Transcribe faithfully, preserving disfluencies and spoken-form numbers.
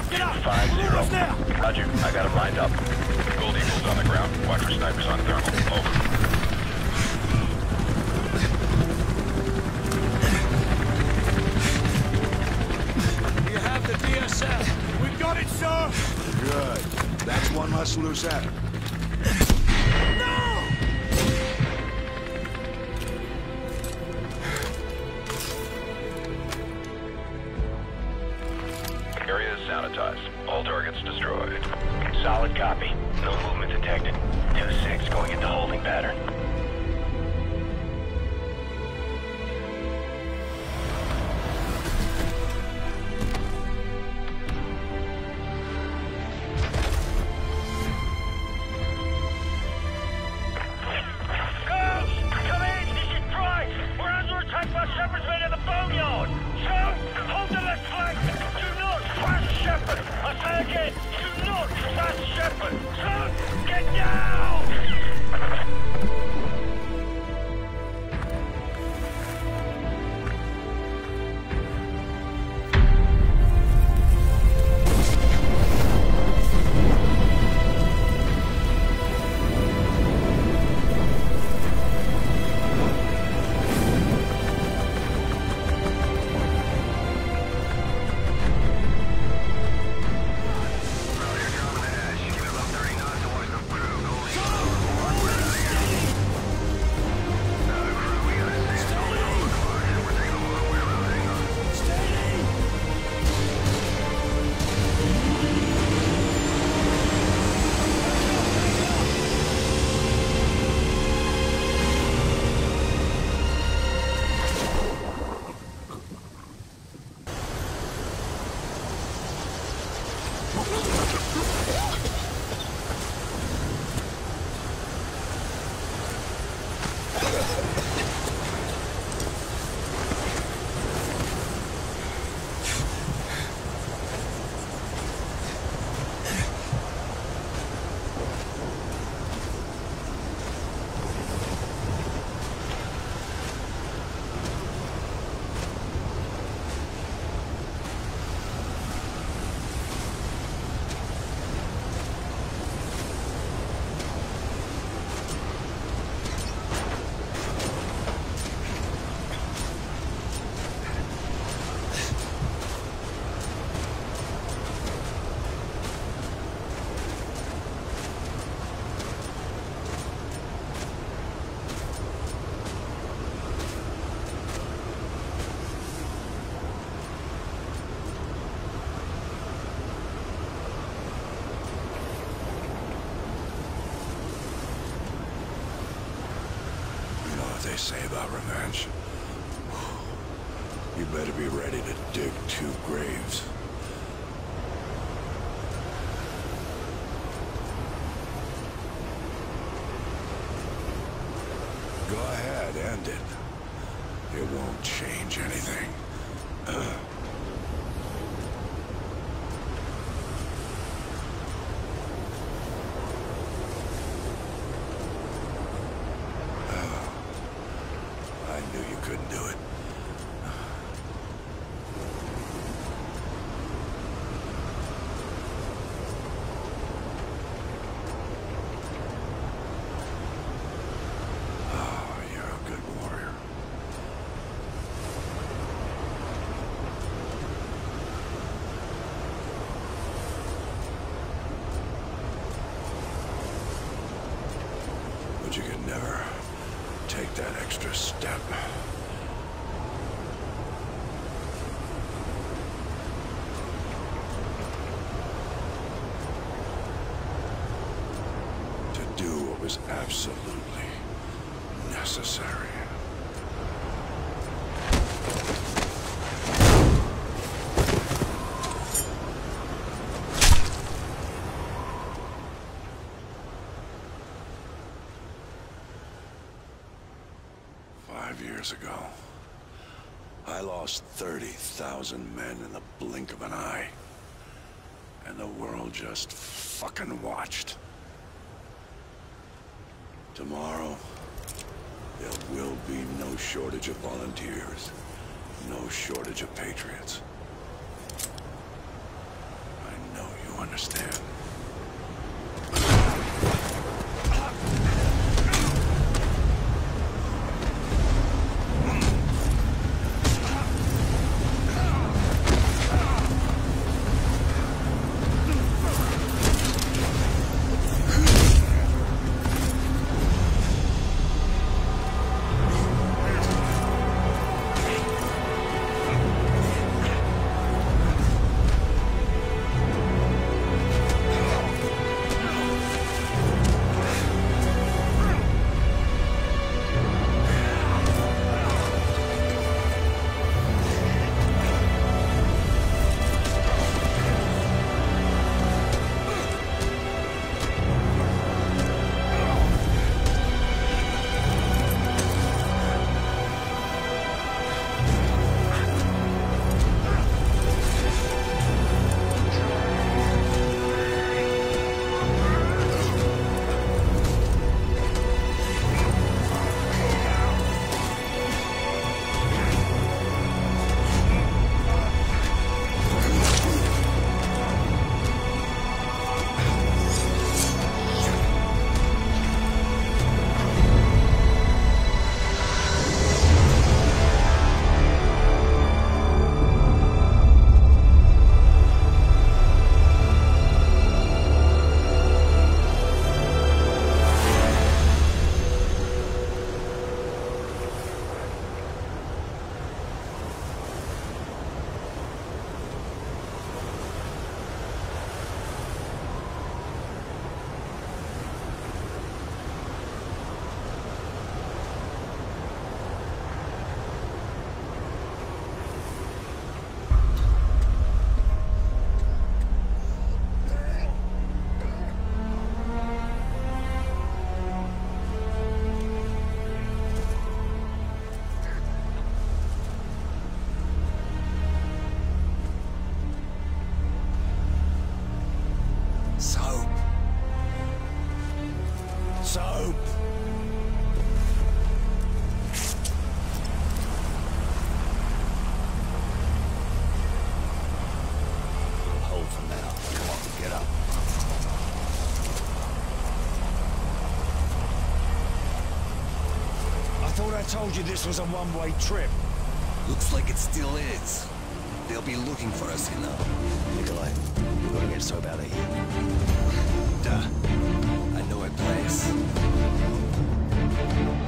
Get up! Five We're zero. almost there! Roger, I got him lined up. Gold Eagle's on the ground. Watch for snipers on thermal. Over. You have the D S M. We've got it, sir! Good. That's one less loose end. No! Area is sanitized. All targets destroyed. Solid copy. No movement detected. two six going into holding pattern. Girls! Come in! This is Price! We're under attack by Shepherd's men at the boneyard! Sir, hold the left flank! Do not trust Shepherd! I say again, do not trust Shepherd! Sir, get down! They say about revenge. You better be ready to dig two graves. Go ahead, end it. It won't change anything. I knew you couldn't do it. Oh, you're a good warrior. But you could never take that extra step. To do what was absolutely necessary. Five years ago, I lost thirty thousand men in the blink of an eye. And the world just fucking watched. Tomorrow, there will be no shortage of volunteers, no shortage of patriots. I understand. Soap. Soap. Hold for now. Come on, get up. I thought I told you this was a one-way trip. Looks like it still is. They'll be looking for us, you know. Nikolai, we've got to get Soap out of here. Duh. I know a place.